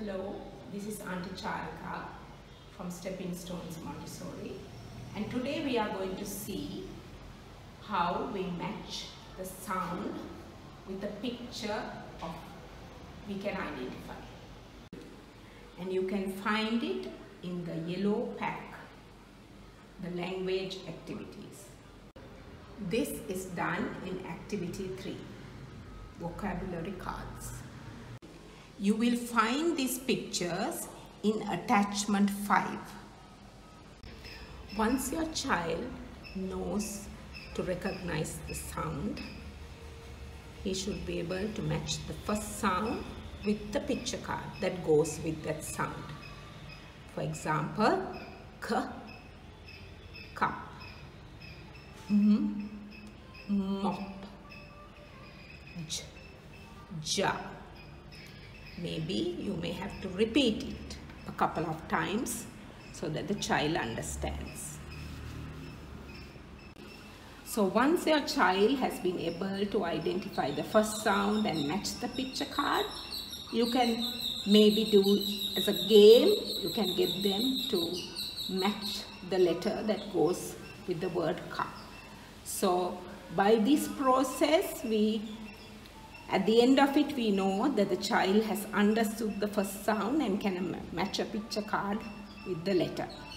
Hello, this is Auntie Charika from Stepping Stones Montessori, and today we are going to see how we match the sound with the picture of we can identify. And you can find it in the yellow pack, the language activities. This is done in activity 3, vocabulary cards. You will find these pictures in attachment 5. Once your child knows to recognize the sound, he should be able to match the first sound with the picture card that goes with that sound. For example, k, cup, mop, j, jar. Maybe you may have to repeat it a couple of times so that the child understands. So once your child has been able to identify the first sound and match the picture card, you can maybe do as a game, you can get them to match the letter that goes with the word cup. So by this process, at the end of it, we know that the child has understood the first sound and can match a picture card with the letter.